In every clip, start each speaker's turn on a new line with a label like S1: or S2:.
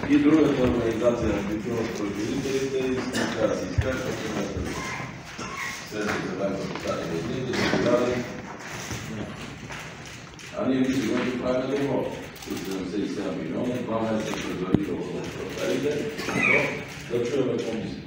S1: И другата организация на тютюнопроизводителите иска да се изкаже, след да се поставили дни, да се прави. А ние мисля, че правим добро. 77 милиона, 2 месеца предварително в парите, да чуем комисия.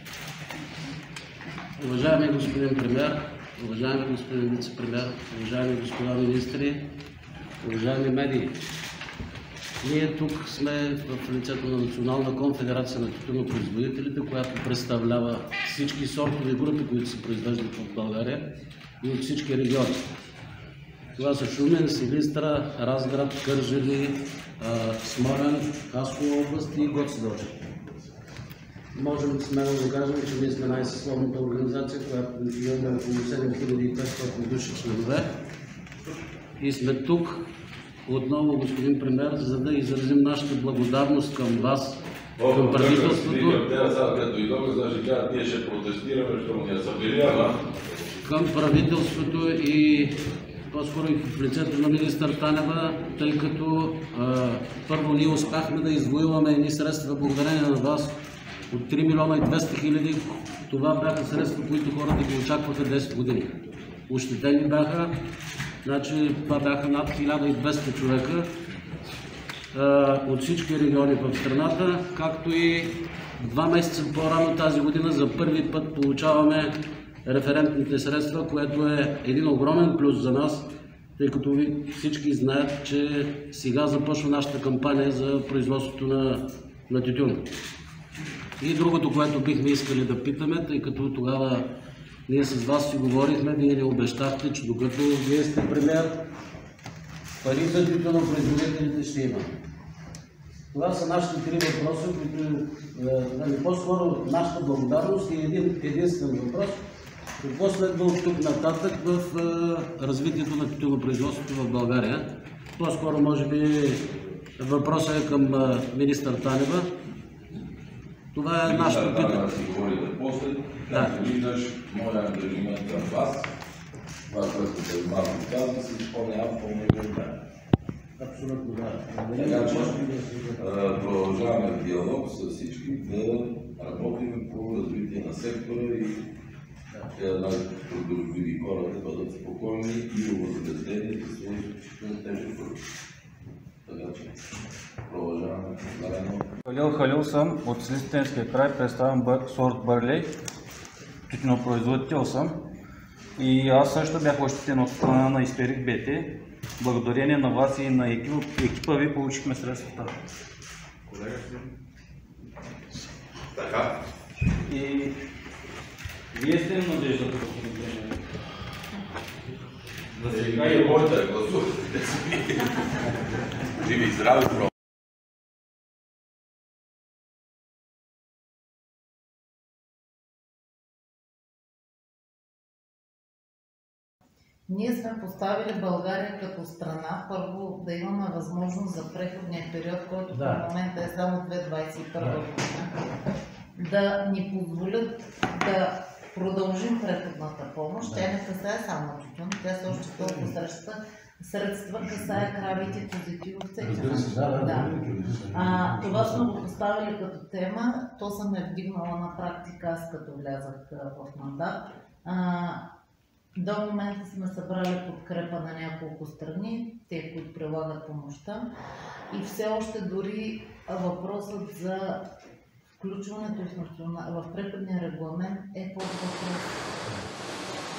S2: Уважаеми господин премиер, уважаеми господин вице-премиер, уважаеми господа министри, уважаеми медии, ние тук сме в лицето на Национална конфедерация на тютюнопроизводителите, която представлява всички сортови групи, които се произвеждат в България и от всички региони. Това са Шумен, Силистра, Разград, Кърджали, Смолян, Хасково област и Гоце Делчев. Можем смело да кажем, че ние сме най-съсловната организация, която имаме около 7500 души членове. И сме тук отново, господин премиер, за да изразим нашата благодарност към вас, към правителството. Към правителството и по-скоро и в лицето на министър Танева, тъй като първо ние успяхме да извоюваме едни средства благодарение на вас от 3 милиона и 200 хиляди. Това бяха средства, които хората ги очакваха 10 години. Ощетени бяха, значи това бяха над 1200 човека от всички региони в страната, както и 2 месеца по-рано тази година за първи път получаваме референтните средства, което е един огромен плюс за нас, тъй като всички знаят, че сега започва нашата кампания за производството на тютюн. И другото, което бихме искали да питаме, тъй като тогава ние с вас си говорихме, вие ни обещахте, че докато вие сте премиер, пари за тютюнопроизводителите ще има. Това са нашите три въпроса, които по-скоро нашата благодарност и единствен въпрос. Какво следва от тук нататък в развитието на тютюнопроизводството в България? По-скоро, може би, въпросът е към министър Танева. Това е нашето питане.
S1: Да си говорите после. Както виждаш, моя ангажимент към вас, това, което пред малко казва, се изпълнява пълно време.
S2: Абсолютно, да.
S1: Така че продължаваме диалог с всички да работим по развитие на сектора и трудолюбиви хора да бъдат спокойни и овъзмездени за свои изключително тежки труд. Така че продължаваме заедно.
S3: Халил Халил съм от Силистренския край, представям сорт Бърлей, тютюнопроизводител съм и аз също бях ощетен от страна на Изперих БТ. Благодарение на вас и на екипа ви получихме средствата.
S1: Колега си? Така.
S3: И вие сте ли надеждата, господин премиер?
S1: За сега и моята гласувате. Живи и здрави, бро!
S4: Ние сме поставили България като страна, първо да имаме възможност за преходния период, който в момента е само 2021 година, да ни позволят да продължим преходната помощ. Тя не касае само тютюн, тя са още толкова средства, касае кравите, козите и овцете. Това сме го поставили като тема, то съм е вдигнала на практика аз като влязах в мандат. До момента сме събрали подкрепа на няколко страни, те, които прилагат помощта, и все още дори въпросът за включването в преходния регламент е под въпрос.